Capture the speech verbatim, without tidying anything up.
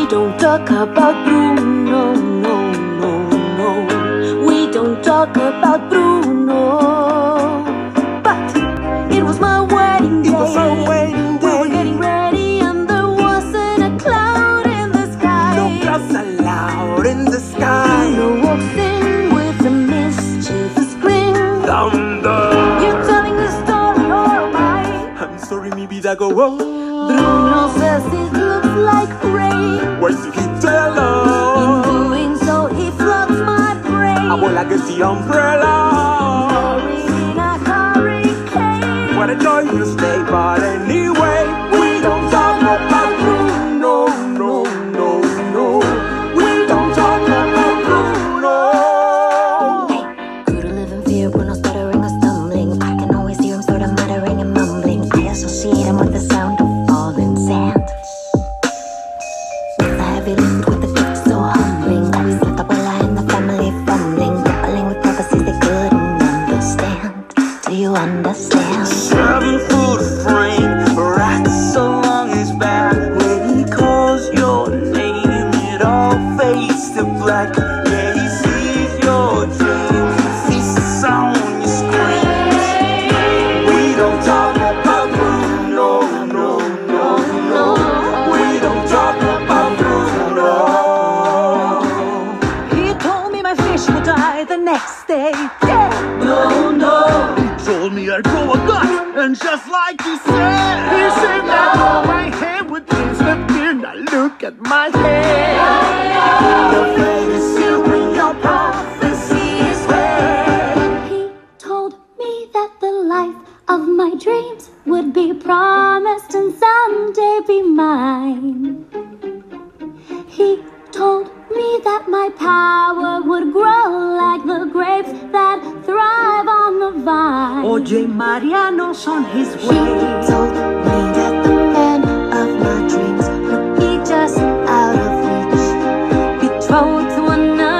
We don't talk about Bruno, no, no, no. We don't talk about Bruno. But it was my wedding day. It was our wedding day. We were getting ready and there wasn't a cloud in the sky. No clouds allowed in the sky. Bruno walks in with a mischievous grin. Thunder. You're telling the story or am I? I'm sorry, mi vida go on. Bruno says it looks like rain. Where's he tell us? In doing so, he floods my brain. I will like the umbrella. Pouring in a hurricane. What a joy to stay, but anyway, we don't talk about Bruno, no, no, no. We don't talk about Bruno. Hey, could I live in fear when I'm stuttering or stumbling? I can always hear him sort of muttering and mumbling. I associate him with the sound of falling sand. With the heavy lift, with the gift so humbling. Always left up a lie in the family fumbling. Grappling with prophecies they couldn't understand. Do you understand? Seven foot frame, right so long his back. When he calls your name, it all fades to black. Yeah, he sees your dreams, he sees the sound you scream. We don't talk about Bruno, no, no, no. We don't talk about Bruno. He told me my fish would die the next day. Yeah. No, no. He told me I'd grow a gut, and just like he said, he said that my hair would disappear. Now look at my hair. Your fate is sealed when your prophecy is read. He told me that the life of my dreams would be promised and someday be mine. He told me that my power would grow like the grapes that thrive on the vine. Oye, Mariano's on his He way. told me that the man of my dreams would be just out of reach, betrothed to another.